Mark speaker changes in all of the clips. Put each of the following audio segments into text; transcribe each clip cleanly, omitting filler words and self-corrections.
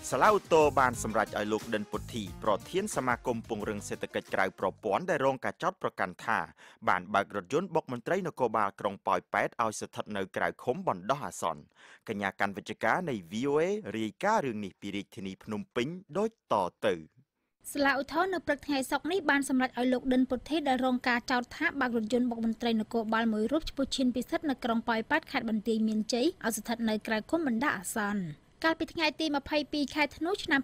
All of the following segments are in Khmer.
Speaker 1: សាឡាវតូបានសម្រេចឲ្យលោកដិនពុទ្ធីប្រធានសមាគមពង្រឹងសេដ្ឋកិច្ចក្រៅប្រព័ន្ធដែលរងការចោទប្រកាន់ថាបានបើករថយន្តបុកមន្ត្រីនគរបាលក្រុងប៉ោយប៉ែតឲ្យស្ថិតនៅក្រៅឃុំបណ្ដោះអាសន្នកញ្ញាកាន់វិជ្ជការនៃ VOA រាយការណ៍រឿងនេះពីរាជធានីភ្នំពេញដូចតទៅ
Speaker 2: សាលាឧទ្ធរនៅព្រឹកថ្ងៃសុក្រនេះបានសម្រេចឲ្យលោកដិនពុទ្ធីដែលរងការចោទថាបើករថយន្តបុកមន្ត្រីនគរបាលមួយរូបឈ្មោះឈិនពិសិដ្ឋនៅក្រុងប៉ោយប៉ែតខេត្តបន្ទាយមានជ័យឲ្យស្ថិតនៅក្រៅឃុំបណ្ដោះអាសន្នកាលពីថ្ងៃទី22ខែធ្នូឆ្នាំ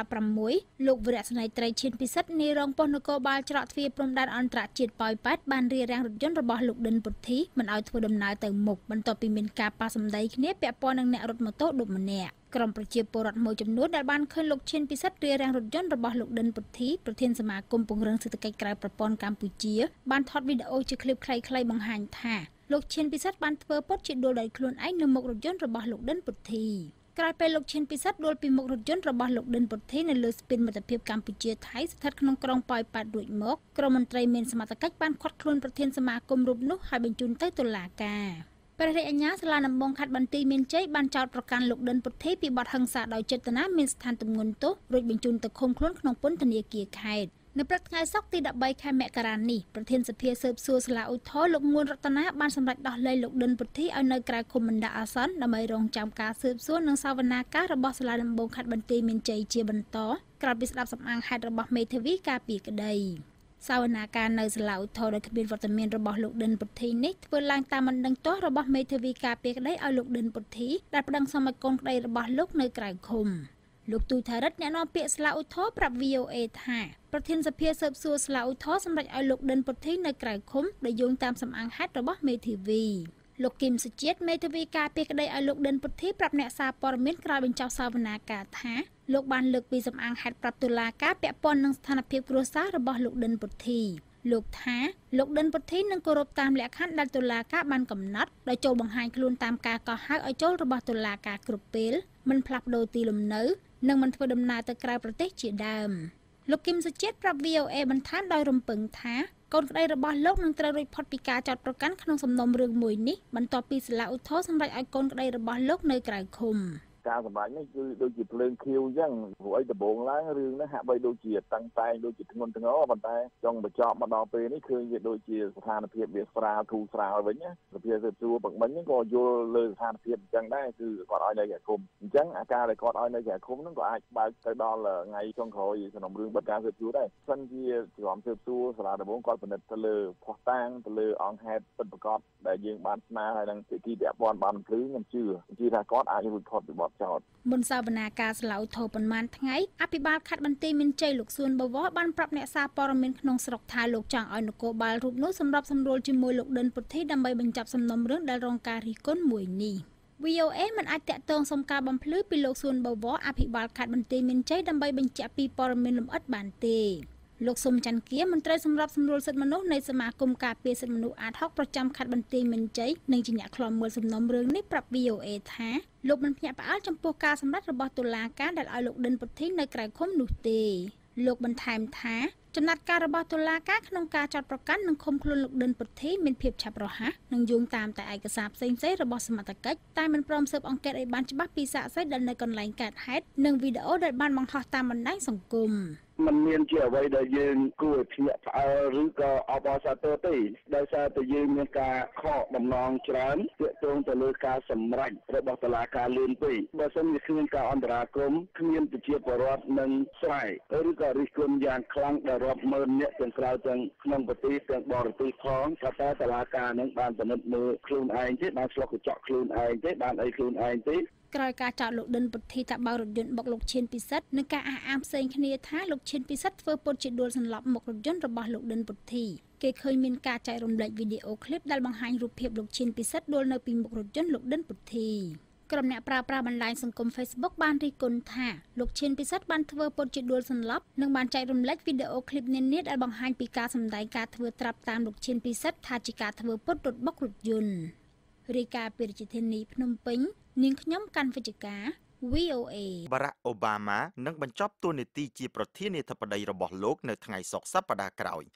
Speaker 2: 2016លោកវរៈសេនីយ៍ត្រីឈិនពិសិដ្ឋនាយរងប៉ុស្តិ៍នគរបាលច្រកទ្វារព្រំដែនអន្តរជាតិប៉ោយប៉ែតបានរារាំងរថយន្តរបស់លោកដិនពុទ្ធីមិនឲ្យធ្វើដំណើរទៅមុខបន្ទាប់ពីមានការប៉ះសម្ដីគ្នាពាក់ព័ន្ធនឹងអ្នករត់ម៉ូតូឌុបម្នាក់ក្រុមប្រជាពលរដ្ឋមួយចំនួនដែលបានឃើញលោកឈិនពិសិដ្ឋរារាំងរថយន្តរបស់លោកដិនពុទ្ធីប្រធានសមាគមពង្រឹងសេដ្ឋកិច្ចក្រៅប្រព័ន្ធកម្ពុជាបានថតវីដេអូជាឃ្លីបខ្លីៗបង្ហាញថាលោកឈិនពិសិដ្ឋបានធ្វើពុតជាដួលដោយខ្លួនឯងនៅមុខរថយន្តរបស់លោកដិនពុទ្ធីក្រោយពេលលោកឈិនពិសិដ្ឋដួលពីមុខរថយន្តរបស់លោកដិនពុទ្ធីនៅលើស្ពានមិត្តភាពកម្ពុជាថៃស្ថិតក្នុងក្រុងប៉ោយប៉ែតរួចមកក្រុមមន្ត្រីមានសមត្ថកិច្ចបានឃាត់ខ្លួនប្រធានសមាគមរូបនោះហើយបញ្ជូនទៅតុលាការព្រះរាជអាជ្ញាសាលាដំបងខេត្តបន្ទាយមានជ័យបានចោទប្រកាន់លោកដិនពុទ្ធីពីបទហិង្សាដោយចេតនាមានស្ថានទម្ងន់ទោសរួចបញ្ជូនទៅឃុំខ្លួនក្នុងពន្ធនាគារខេត្តនៅព្រឹកថ្ងៃសុក្រទី13ខែមករានេះប្រធានសភាស៊ើបសួរសាលាឧទ្ធរលោកងួនរតនាបានសម្រេចដោះលែងលោកដិនពុទ្ធីឲ្យនៅក្រៅឃុំបណ្ដោះអាសន្នដើម្បីរងចាំការស៊ើបសួរនិងសវនាការរបស់សាលាដំបងខេត្តបន្ទាយមានជ័យជាបន្តក្រោយពីស្ដាប់សម្អាងហេតុរបស់មេធាវីការពីក្តីសវនាការនៅសាលាឧទ្ធរដោយគ្មានវត្តមានរបស់លោកដិនពុទ្ធីនេះធ្វើឡើងតាមបណ្ដឹងទាស់របស់មេធាវីការពីក្តីឲ្យលោកដិនពុទ្ធីដែលប្តឹងសុំឲ្យកូនក្តីរបស់លោកនៅក្រៅឃុំលោកទូថារិទ្ធអ្នកនាំពាក្យសាលាឧទ្ធរប្រាប់ VOA ថាប្រធានសភាស៊ើបសួរសាលាឧទ្ធរសម្រេចឲ្យលោកដិនពុទ្ធីនៅក្រៅឃុំដោយយោងតាមសំអាងហេតុរបស់មេធាវីលោកគឹមសុជាតិមេធាវីការពីក្តីឲ្យលោកដិនពុទ្ធីប្រាប់អ្នកសារព័ត៌មានក្រោយបញ្ចប់សវនាការថាលោកបានលើកពីសំអាងហេតុប្រាប់តុលាការពាក់ព័ន្ធនឹងស្ថានភាពគ្រួសាររបស់លោកដិនពុទ្ធីលោកថាលោកដិនពុទ្ធីនឹងគោរពតាមលក្ខខណ្ឌដែលតុលាការបានកំណត់ដោយចូលបង្ហាញខ្លួនតាមការកោះហៅឲ្យចូលរបស់តុលាការគ្រប់ពេលមិនផ្លាស់ប្ដូរទីលំនៅនិងមិនធ្វើដំណើរទៅក្រៅប្រទេសជាដើមលោកគឹមសុជាតិប្រាប់ VOA បន្ថែមដោយរំពឹងថាកូនក្តីរបស់លោកនឹងត្រូវរួចផុតពីការចោទប្រកាន់ក្នុងសំណុំរឿងមួយនេះបន្ទាប់ពីសាលាឧទ្ធរសម្រេចឲ្យកូនក្តីរបស់លោកនៅក្រៅឃុំ
Speaker 3: ការសម្ដែងនេះគឺដូចជាភ្លើងខៀវអញ្ចឹងព្រោះអីដំបូងឡើងរឿងនេះហាក់បីដូចជាតាំងតែងដូចជាធ្ងន់ធ្ងរប៉ុន្តែចង់បញ្ចប់មកដល់ពេលនេះឃើញវាដូចជាស្ថានភាពវាស្រាលធូរស្រាលវិញណាសភាស៊ើបសួរបង្មិញហ្នឹងក៏យល់លើស្ថានភាពអញ្ចឹងដែរគឺគាត់ឲ្យនៅក្រៅឃុំអញ្ចឹងអាការដែលគាត់ឲ្យនៅក្រៅឃុំហ្នឹងក៏អាចបើកទៅដល់ថ្ងៃចុងក្រោយសំណុំរឿងបិទការស៊ើបសួរដែរសិនជាក្រុមស៊ើបសួរសាលាដំបងគាត់ពិនិត្យទៅលើភស្តុតាងទៅលើអង្គហេតុពិតប្រាកដដែលយើងបានស្នើឲ្យនឹងភាគីពាក់ព័ន្ធបានព្រឺខ្ញុំជឿថាគាត់អាចរួចផុតពីបទចោទ
Speaker 2: មុនសវនាការសាលាឧទ្ធរប៉ុន្មានថ្ងៃអភិបាលខេត្តបន្ទាយមានជ័យលោកសួនបវរបានប្រាប់អ្នកសារព័ត៌មានក្នុងស្រុកថាលោកចង់ឲ្យនគរបាលរូបនោះសម្របសម្រួលជាមួយលោកដិនពុទ្ធីដើម្បីបញ្ចប់សំណុំរឿងដែលរងការរិះគន់មួយនេះ VOA មិនអាចតាក់ទងសុំការបំភ្លឺពីលោកសួនបវរអភិបាលខេត្តបន្ទាយមានជ័យដើម្បីបញ្ជាក់ពីព័ត៌មានលម្អិតបានទេលោកសុំច័ន្ទគាមន្ត្រីសម្របសម្រួលសិទ្ធិមនុស្សនៃសមាគមការពារសិទ្ធិមនុស្សអាត60ប្រចាំខេត្តបន្ទាយមានជ័យនិងជាអ្នកឃ្លាំមើលសំណុំរឿងនេះប្រាប់ VOA ថាលោកមិនភ្ញាក់ផ្អើលចំពោះការសម្រេចរបស់តុលាការដែលឲ្យលោកដិនពុទ្ធីនៅក្រៅឃុំនោះទេលោកបន្ថែមថាចំណាត់ការរបស់តុលាការក្នុងការចោទប្រកាន់និងឃុំខ្លួនលោកដិនពុទ្ធីមានភាពឆាប់រហ័សនិងយោងតាមតែឯកសារផ្សេងៗរបស់សមត្ថកិច្ចតែមិនព្រមស៊ើបអង្កេតឲ្យបានច្បាស់ពីសាក្សីដែលនៅកន្លែងកើតហេតុនិងវីដេអូដែលបានបង្ហោះតាមបណ្ដាញសង្គម
Speaker 4: มันមានជាអ្វីដែលយើងគួរភ្ញាក់ផ្អើលឬក៏អបអរសាទរទេដោយសារតែយើងមានការខកបំណងច្រើនទាក់ទងទៅលើការសម្រេចរបស់តុលាការលឿនពេកបើសិនជាគ្មានការអន្តរាគមន៍គ្មានប្រជាពលរដ្ឋនឹងស្រែកឬក៏រិះគន់យ៉ាងខ្លាំងដល់រាប់ម៉ឺនអ្នកទាំងក្រៅទាំងក្នុងប្រទេសទាំងបរទេសផងថាតើតុលាការនឹងបានពិនិត្យមើលខ្លួនឯងទេបានឆ្លុះកញ្ចក់ខ្លួនឯងទេបានអីខ្លួនឯងទេ
Speaker 2: ក្រោយការចោទលោកដិនពុទ្ធីថាបើករថយន្តបុកលោកឈិនពិសិដ្ឋនិងការអះអាងផ្សេងគ្នាថាលោកឈិនពិសិដ្ឋធ្វើពុតជាដួលសន្លប់មុខរថយន្តរបស់លោកដិនពុទ្ធីគេឃើញមានការចែករំលែកវីដេអូឃ្លីបដែលបង្ហាញរូបភាពលោកឈិនពិសិដ្ឋដួលនៅពីមុខរថយន្តលោកដិនពុទ្ធីក្រុមអ្នកប្រើប្រាស់បណ្ដាញសង្គម Facebook បានរិះគន់ថាលោកឈិនពិសិដ្ឋបានធ្វើពុតជាដួលសន្លប់និងបានចែករំលែកវីដេអូឃ្លីបនានាដែលបង្ហាញពីការសម្ដែងការធ្វើត្រាប់តាមលោកឈិនពិសិដ្ឋថាជាការធ្វើពុតរត់បុករថយន្តរាយការណ៍ពីរាជធានីភ្នំពេញនាងខ្ញុំកាន់វិជ្ជការ VOA
Speaker 1: បារ៉ាក់អូបាម៉ានឹងបញ្ចប់តួនាទីជាប្រធានាធិបតីរបស់លោកនៅថ្ងៃសុក្រសប្តាហ៍ក្រោយ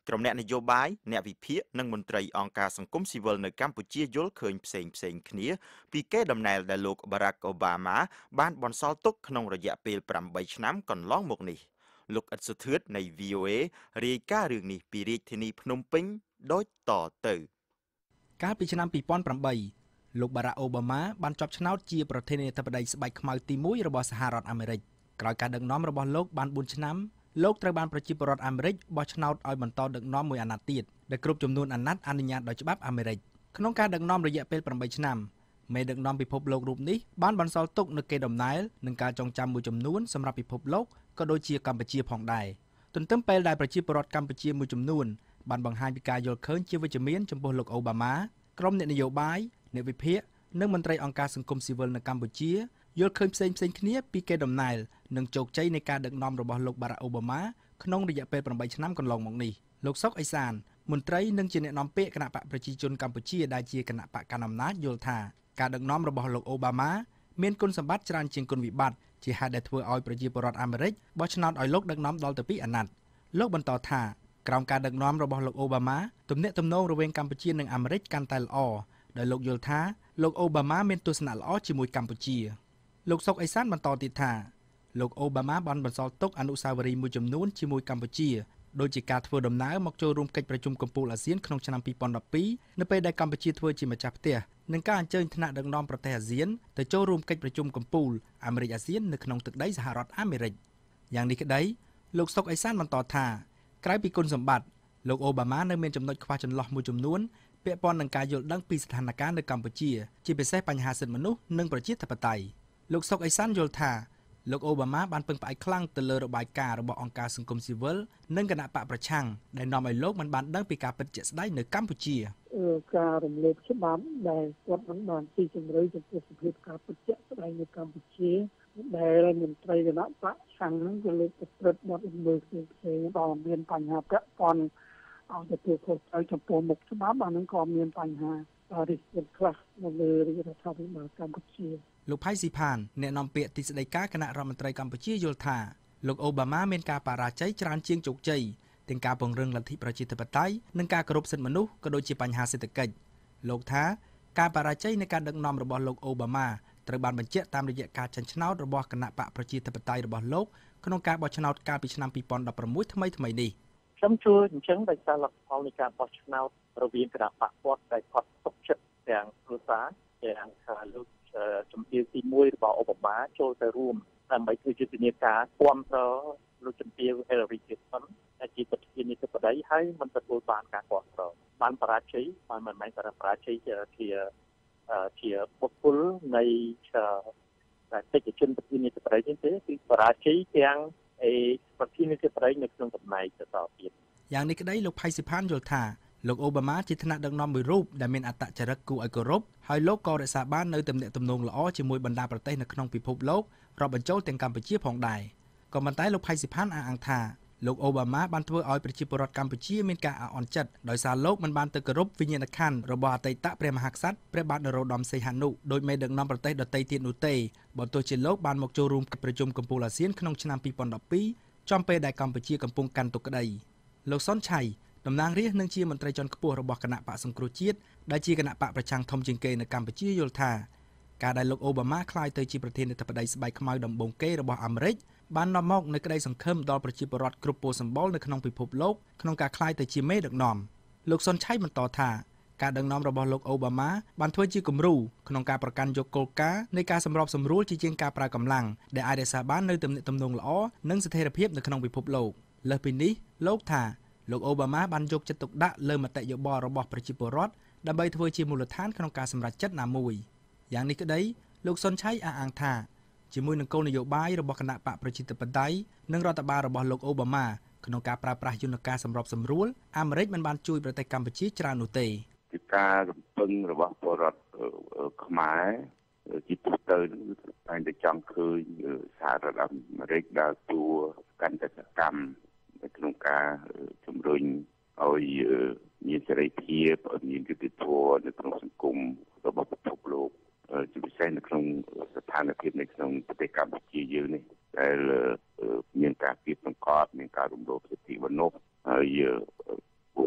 Speaker 1: ក្រុមអ្នកនយោបាយអ្នកវិភាគនិងមន្ត្រីអង្គការសង្គមស៊ីវិលនៅកម្ពុជាយល់ឃើញផ្សេងគ្នាពីកេរដំណែលដែលលោក Barack Obama បានបន្សល់ទុកក្នុងរយៈពេល8ឆ្នាំកន្លងមកនេះលោកអ៊ិតសុធឿននៃ VOA រាយការណ៍រឿងនេះពីរាជធានីភ្នំពេញដូចតទៅ
Speaker 5: កាលពីឆ្នាំ2008លោក Barack Obama បានជាប់ឆ្នោតជាប្រធានាធិបតីស្បែកខ្មៅទី1របស់សហរដ្ឋអាមេរិកក្រោយការដឹកនាំរបស់លោកបាន4ឆ្នាំលោកត្រូវបានប្រជាពលរដ្ឋអាមេរិកបោះឆ្នោតឲ្យបន្តដឹកនាំមួយអាណត្តិទៀតដែលគ្រប់ចំនួនអាណត្តិអនុញ្ញាតដោយច្បាប់អាមេរិកក្នុងការដឹកនាំរយៈពេល8ឆ្នាំមេដឹកនាំពិភពលោករូបនេះបានបន្សល់ទុកនូវកេរដំណែលនិងការចងចាំមួយចំនួនសម្រាប់ពិភពលោកក៏ដូចជាកម្ពុជាផងដែរទន្ទឹមពេលដែលប្រជាពលរដ្ឋកម្ពុជាមួយចំនួនបានបង្ហាញពីការយល់ឃើញជាវិជ្ជមានចំពោះលោកអូបាម៉ាក្រុមអ្នកនយោបាយអ្នកវិភាគនិងមន្ត្រីអង្គការសង្គមស៊ីវិលនៅកម្ពុជាយល់ឃើញផ្សេងគ្នាពីកេរដំណែលនិងជោគជ័យនៃការដឹកនាំរបស់លោក Barack Obama ក្នុងរយៈពេល8ឆ្នាំកន្លងមកនេះលោកសុកអេសានមន្ត្រីនិងជាអ្នកនាំពាក្យគណៈបកប្រជាជនកម្ពុជាដែលជាគណៈបកកណ្ដាលអំណាចយល់ថាការដឹកនាំរបស់លោក Obama មានគុណសម្បត្តិច្រើនជាងគុណវិបត្តិជាហេតុដែលធ្វើឲ្យប្រជាពលរដ្ឋអាមេរិកបោះឆ្នោតឲ្យលោកដឹកនាំដល់ទៅ2អាណត្តិលោកបន្តថាក្រោមការដឹកនាំរបស់លោក Obama ទំនាក់ទំនងរវាងកម្ពុជានិងអាមេរិកកាន់តែល្អដោយលោកយល់ថាលោក Obama មានទស្សនៈល្អជាមួយកម្ពុជាលោកសុកអេសានបន្តទៀតថាលោកអូបាម៉ាបានបន្សល់ទុកអនុស្សាវរីយ៍មួយចំនួនជាមួយកម្ពុជាដូចជាការធ្វើដំណើរមកចូលរួមកិច្ចប្រជុំកំពូលអាស៊ានក្នុងឆ្នាំ2012នៅពេលដែលកម្ពុជាធ្វើជាម្ចាស់ផ្ទះនិងការអញ្ជើញថ្នាក់ដឹកនាំប្រទេសអាស៊ានទៅចូលរួមកិច្ចប្រជុំកំពូលអាមេរិកអាស៊ាននៅក្នុងទឹកដីសហរដ្ឋអាមេរិកយ៉ាងនេះក្តីលោកសុកអេសានបន្តថាក្រៅពីគុណសម្បត្តិលោកអូបាម៉ានៅមានចំណុចខ្វះចន្លោះមួយចំនួនពាក់ព័ន្ធនឹងការយល់ដឹងពីស្ថានភាពនៅកម្ពុជាជាពិសេសបញ្ហាសិទ្ធិមនុស្សនិងប្រជាធិបតេយ្យលោកសុកអេសានយល់ថាលោកអូបាម៉ាបានពឹងផ្អែកខ្លាំងទៅលើរបាយការណ៍របស់អង្គការសង្គមស៊ីវិលនិងគណៈបកប្រឆាំងដែលនាំឲ្យលោកមិនបានដឹងពីការពិតជាក់ស្ដែងនៅកម្ពុជា
Speaker 6: ការរំលោភច្បាប់ដែលគាត់មិនបានទីជម្រៅចំពោះសភាពការពិតជាក់ស្ដែងនៅកម្ពុជាដែលមន្ត្រីគណៈបកឆាំងហ្នឹងក៏លើកទឹកព្រឹត្តបទល្មើសផ្សេងៗដល់មានបញ្ហាពាក់ព័ន្ធឲ្យទទួលខុសត្រូវចំពោះមុខច្បាប់អានឹងក៏មានបញ្ហារិះគន់ខ្លះនៅលើរដ្ឋាភិបាលកម្ពុជា
Speaker 5: លោកផៃស៊ីផានអ្នកនាំពាក្យទីស្តីការគណៈរដ្ឋមន្ត្រីកម្ពុជាយល់ថាលោកអូបាម៉ាមានការបរាជ័យច្រើនជាងជោគជ័យទាំងការពង្រឹងលទ្ធិប្រជាធិបតេយ្យនិងការគោរពសិទ្ធិមនុស្សក៏ដូចជាបញ្ហាសេដ្ឋកិច្ចលោកថាការបរាជ័យនៃការដឹកនាំរបស់លោកអូបាម៉ាត្រូវបានបញ្ជាក់តាមរយៈការចាញ់ឆ្នោតរបស់គណៈបកប្រជាធិបតេយ្យរបស់លោកក្នុងការបោះឆ្នោតកាលពីឆ្នាំ2016ថ្មីនេះ
Speaker 7: ខ្ញុំជួយអញ្ចឹងដោយសារលទ្ធផលនៃការបោះឆ្នោតរវាងគណៈបកគាត់ដែលគាត់ទុកចិត្តទាំងគ្រួសារទាំងលោកជំទាវទី1របស់អូបាម៉ាចូលទៅរួមដើម្បីធ្វើយុទ្ធនាការគាំទ្រលោកជំទាវ Hillary Clinton ដែលជាប្រធានាធិបតីហើយមិនទទួលបានការគាំទ្របានបរាជ័យមិនមែនបរាជ័យជាបុគ្គលនៃកិច្ចជនប្រធានាធិបតីទេគឺបរាជ័យទាំងប្រធានាធិបតីនៅក្នុងតំណែងទៅតទៀត
Speaker 5: យ៉ាងនេះក្តីលោកផៃស៊ីផានយល់ថាលោកអូបាម៉ាជាថ្នាក់ដឹកនាំមួយរូបដែលមានអត្តចរិតគួរឲ្យគោរពហើយលោកក៏រក្សាបាននូវទំនាក់ទំនងល្អជាមួយបណ្ដាប្រទេសនៅក្នុងពិភពលោករាប់បញ្ចូលទាំងកម្ពុជាផងដែរក៏ប៉ុន្តែលោកផៃស៊ីផានអះអាងថាលោកអូបាម៉ាបានធ្វើឲ្យប្រជាពលរដ្ឋកម្ពុជាមានការអាក់អន់ចិត្តដោយសារលោកមិនបានទៅគោរពវិញ្ញាណក្ខន្ធរបស់អតីតព្រះមហាក្សត្រព្រះបាទនរោត្តមសីហនុដោយមេដឹកនាំប្រទេសដទៃទៀតនោះទេបើទោះជាលោកបានមកចូលរួមកិច្ចប្រជុំកំពូលអាស៊ានក្នុងឆ្នាំ2012ចំពេលដែលកម្ពុជាកំពុងកាន់ទុក្ខក្តីលោកសុនឆៃតំណាងរាស្ត្រនិងជាមន្ត្រីជាន់ខ្ពស់របស់គណៈបកសង្គ្រោះជាតិដែលជាគណៈបកប្រឆាំងធំជាងគេនៅកម្ពុជាយល់ថាការដែលលោកអូបាម៉ាក្លាយទៅជាប្រធានាធិបតីស្បែកខ្មៅដំបូងគេរបស់អាមេរិកបាននាំមកនូវក្តីសង្ឃឹមដល់ប្រជាពលរដ្ឋគ្រប់ពលសម្បុរនៅក្នុងពិភពលោកក្នុងការក្លាយទៅជាមេដឹកនាំលោកសុនឆៃបន្តថាការដឹកនាំរបស់លោកអូបាម៉ាបានធ្វើជាគំរូក្នុងការប្រកាន់យកគោលការណ៍នៃការសម្របសម្រួលជាជាងការប្រើកម្លាំងដែលអាចរក្សាបាននូវទំនាក់ទំនងល្អនិងស្ថិរភាពនៅក្នុងពិភពលោកលើសពីនេះលោកថាលោកអូបាម៉ាបានយកចិត្តទុកដាក់លើមតិយោបល់របស់ប្រជាពលរដ្ឋដើម្បីធ្វើជាមូលដ្ឋានក្នុងការសម្រេចចិត្តណាមួយយ៉ាងនេះក្តីលោកសុនឆៃអះអាងថាជាមួយនឹងគោលនយោបាយរបស់គណៈបកប្រជាធិបតេយ្យនិងរដ្ឋបាលរបស់លោកអូបាម៉ាក្នុងការប្រើប្រាស់យន្តការសម្របសម្រួលអាមេរិកមិនបានជួយប្រទេសកម្ពុជាច្រើននោះទេ
Speaker 4: ពីការរំពឹងរបស់ពលរដ្ឋខ្មែរជាទូទៅតែងតែចង់ឃើញសហរដ្ឋអាមេរិកដើរតួកាន់តែសកម្មនៅក្នុងការជំរុញឲ្យមានសេរីភាពឲ្យមានយុត្តិធម៌នៅក្នុងសង្គមរបស់ពិភពលោកជាពិសេសនៅក្នុងស្ថានភាពនៅក្នុងប្រទេសកម្ពុជាយើងនេះដែលមានការគៀបសង្កត់មានការរំលោភសិទ្ធិមនុស្សហើយ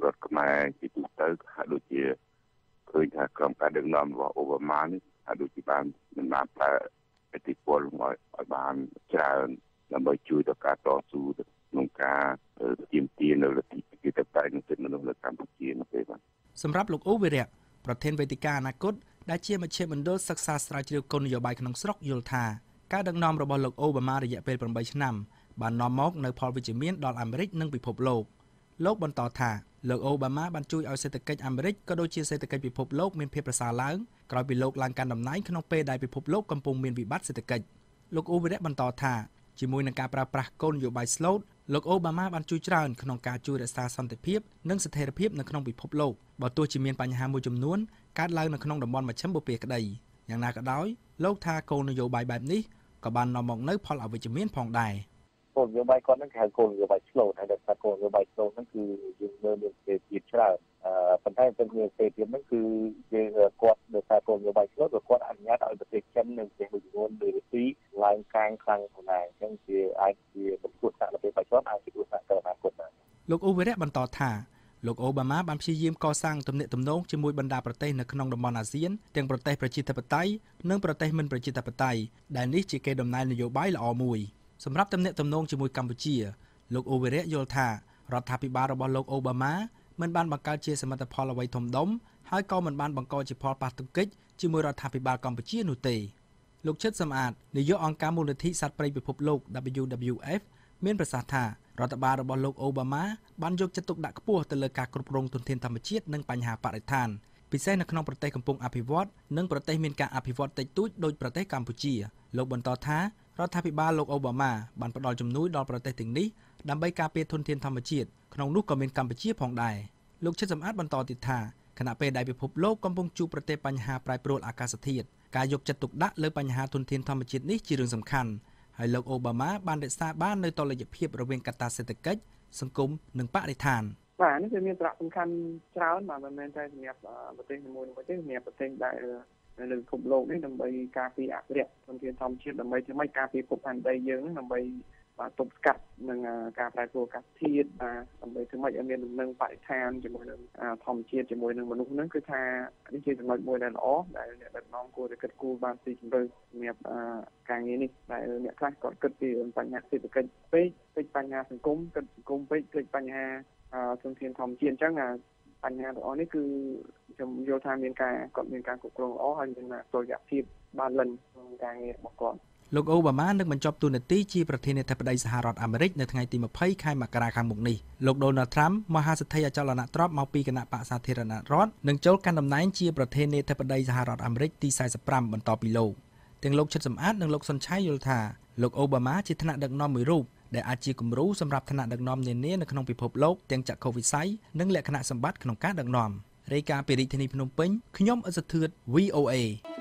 Speaker 4: រដ្ឋខ្មែរជាទូទៅហាក់ដូចជាឃើញថាក្រុមការដឹកនាំរបស់អូបាម៉ានេះហាក់ដូចជាបានមិនបានប្រើឥទ្ធិពលឲ្យបានច្រើនដើម្បីជួយដល់ការតស៊ូក្នុងការទាមទារនៅលទ្ធិប្រជាធិបតេយ្យនិងសិទ្ធិមនុស្សនៅកម្ពុជានោះទេបាទ
Speaker 5: សម្រាប់លោកអូវីរៈប្រធានវេទិកាអនាគតដែលជាមជ្ឈមណ្ឌលសិក្សាស្រាវជ្រាវគោលនយោបាយក្នុងស្រុកយល់ថាការដឹកនាំរបស់លោកអូបាម៉ារយៈពេល8ឆ្នាំបាននាំមកនូវផលវិជ្ជមានដល់អាមេរិកនិងពិភពលោកបន្តថាលោកអូបាម៉ាបានជួយឲ្យសេដ្ឋកិច្ចអាមេរិកក៏ដូចជាសេដ្ឋកិច្ចពិភពលោកមានភាពប្រសើរឡើងក្រោយពីលោកឡើងកាន់តំណែងក្នុងពេលដែលពិភពលោកកំពុងមានវិបត្តិសេដ្ឋកិច្ចលោកអូវីរៈបន្តថាជាមួយនឹងការប្រើប្រាស់គោលនយោបាយ SLOT លោកអូបាម៉ាបានជួយច្រើនក្នុងការជួយរក្សាសន្តិភាពនិងស្ថិរភាពនៅក្នុងពិភពលោកបើទោះជាមានបញ្ហាមួយចំនួនកើតឡើងនៅក្នុងតំបន់មជ្ឈិមបូព៌ាក្តីយ៉ាងណាក៏ដោយលោកថាគោលនយោបាយបែបនេះក៏បាននាំមកនូវផលអវិជ្ជមានផងដែរ
Speaker 7: គោលនយោបាយគាត់ហ្នឹងគេហៅគោលនយោបាយ SLOT ហើយដែលថាគោលនយោបាយ SLOT ហ្នឹងគឺយើងមើលមានសេរីភាពច្រើនប៉ុន្តែពេលមានសេរីភាពហ្នឹងគឺយើងគាត់ដោយសារគោលនយោបាយ SLOT គាត់អនុញ្ញាតឲ្យប្រទេសចិននិងប្រទេសមួយចំនួនដូចរុស្ស៊ីឡើងកាងខ្លាំងផងដែរអញ្ចឹងជាអាចជាបន្ទុកសាកនៅពេលបច្ចុប្បន្នអាចជាឧស្សាហកម្មអនាគតដែរ
Speaker 5: លោកអូវីរៈបន្តថាលោកអូបាម៉ាបានព្យាយាមកសាងទំនាក់ទំនងជាមួយបណ្ដាប្រទេសនៅក្នុងតំបន់អាស៊ានទាំងប្រទេសប្រជាធិបតេយ្យនិងប្រទេសមិនប្រជាធិបតេយ្យដែលនេះជាកេរដំណែលនយោបាយល្អមួយសម្រាប់ទំនាក់ទំនងជាមួយកម្ពុជាលោកអូវីរៈយល់ថារដ្ឋាភិបាលរបស់លោកអូបាម៉ាមិនបានបង្កើតជាសមិទ្ធផលអ្វីធំដុំហើយក៏មិនបានបង្កជាផលប៉ះទង្គិចជាមួយរដ្ឋាភិបាលកម្ពុជានោះទេលោកឈិតសំអាតនាយកអង្គការមូលនិធិសត្វព្រៃពិភពលោក WWF មានប្រសាសន៍ថារដ្ឋបាលរបស់លោកអូបាម៉ាបានយកចិត្តទុកដាក់ខ្ពស់ទៅលើការគ្រប់គ្រងធនធានធម្មជាតិនិងបញ្ហាបរិស្ថានពិសេសនៅក្នុងប្រទេសកំពុងអភិវឌ្ឍនិងប្រទេសមានការអភិវឌ្ឍតិចតួចដូចប្រទេសកម្ពុជាលោកបន្តថារដ្ឋាភិបាលលោកអូបាម៉ាបានផ្ដល់ជំនួយដល់ប្រទេសទាំងនេះដើម្បីការពារធនធានធម្មជាតិក្នុងនោះក៏មានកម្ពុជាផងដែរលោកឈិតសំអាតបន្តទៀតថាខណៈពេលដែលពិភពលោកកំពុងជួបប្រទះបញ្ហាប្រែប្រួលអាកាសធាតុការយកចិត្តទុកដាក់លើបញ្ហាធនធានធម្មជាតិនេះជារឿងសំខាន់ហើយលោកអូបាម៉ាបានរក្សាបាននូវតុល្យភាពរវាងកត្តាសេដ្ឋកិច្ចសង្គមនិងបរិស្ថាន
Speaker 6: បាទនេះគឺមានសារៈសំខាន់ច្រើនបាទមិនមែនតែសម្រាប់ប្រទេសមួយៗទេសម្រាប់ប្រទេសដែលនៅពិភពលោកនេះដើម្បីការពារអភិរក្សធនធានធម្មជាតិដើម្បីធ្វើម៉េចការពារភពផែនដីយើងដើម្បីទប់ស្កាត់នឹងការប្រែប្រួលអាកាសធាតុដើម្បីធ្វើម៉េចឲ្យមានដំណឹងបរិស្ថានជាមួយនឹងធម្មជាតិជាមួយនឹងមនុស្សហ្នឹងគឺថានេះជាចំណុចមួយដែលល្អដែលអ្នកដឹកនាំគួរតែគិតគូរបានពីជម្រៅសម្រាប់ការងារនេះដែលអ្នកខ្លះគាត់គិតពីបញ្ហាសេដ្ឋកិច្ចពេកបញ្ហាសង្គមគិតសង្គមពេកបញ្ហាធនធានធម្មជាតិអញ្ចឹងបញ្ហាទាំងអស់នេះគឺខ្ញុំយល់ថាមានការគ្រប់គ្រងល្អហើយមានតុល្យភាពបានលិនក្នុងការងាររបស់គាត់
Speaker 5: លោកអូបាម៉ានឹងបញ្ចប់តួនាទីជាប្រធានាធិបតីសហរដ្ឋអាមេរិកនៅថ្ងៃទី20ខែមករាខាងមុខនេះលោកដូណាល់ត្រាំមហាសេដ្ឋីអចលនទ្រព្យមកពីគណៈបក្សសាធារណរដ្ឋនឹងចូលកាន់តំណែងជាប្រធានាធិបតីសហរដ្ឋអាមេរិកទី45បន្តពីលោកទាំងលោកឈិតសំអាតនិងលោកសុនឆៃយល់ថាលោកអូបាម៉ាជាថ្នាក់ដឹកនាំមួយរូបដែលអាចជាគំរូសម្រាប់ថ្នាក់ដឹកនាំនានានៅក្នុងពិភពលោកទាំងចក្ខុវិស័យនិងលក្ខណៈសម្បត្តិក្នុងការដឹកនាំរាយការណ៍ពីរាជធានីភ្នំពេញខ្ញុំអ៊ិសធឿត VOA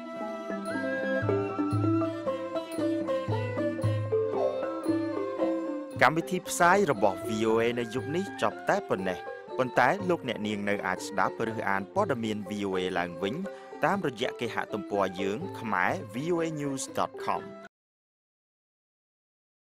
Speaker 1: កម្មវិធីផ្សាយរបស់ VOA នៅយប់នេះចប់តែប៉ុណ្ណេះប៉ុន្តែលោកអ្នកនាងនៅអាចស្ដាប់ឬអានព័ត៌មាន VOA ឡើងវិញតាមរយៈគេហទំព័រយើង khmer voanews.com